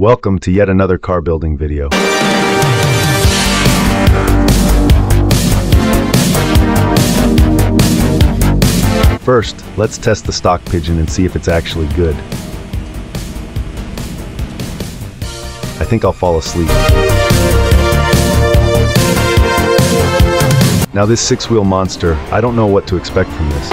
Welcome to yet another car building video. First, let's test the stock Pigeon and see if it's actually good. I think I'll fall asleep. Now this six-wheel monster, I don't know what to expect from this.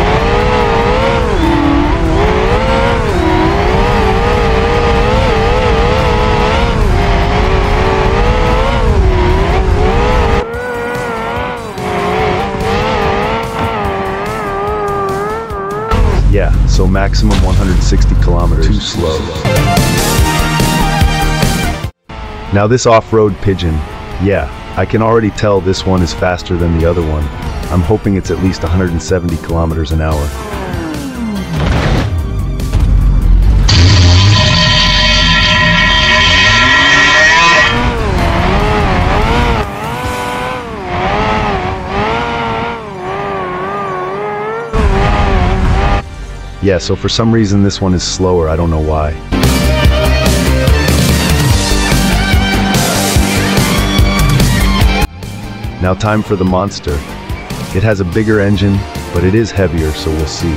Yeah, so maximum 160 kilometers. Too slow. Now this off-road Pigeon, yeah, I can already tell this one is faster than the other one. I'm hoping it's at least 170 kilometers an hour. Yeah, so for some reason this one is slower, I don't know why. Now time for the monster. It has a bigger engine, but it is heavier, so we'll see.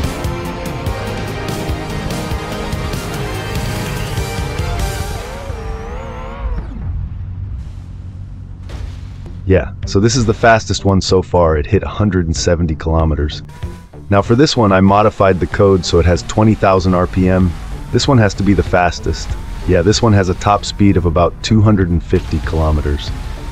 Yeah, so this is the fastest one so far. It hit 170 kilometers. Now for this one, I modified the code so it has 20,000 RPM. This one has to be the fastest. Yeah, this one has a top speed of about 250 kilometers.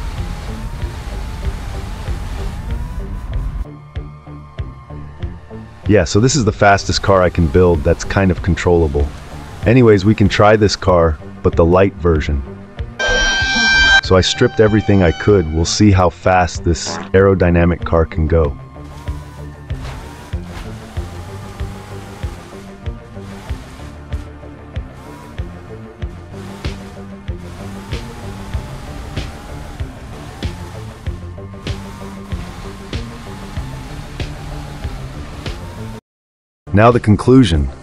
Yeah, so this is the fastest car I can build that's kind of controllable. Anyways, we can try this car, but the light version. So I stripped everything I could. We'll see how fast this aerodynamic car can go. Now the conclusion.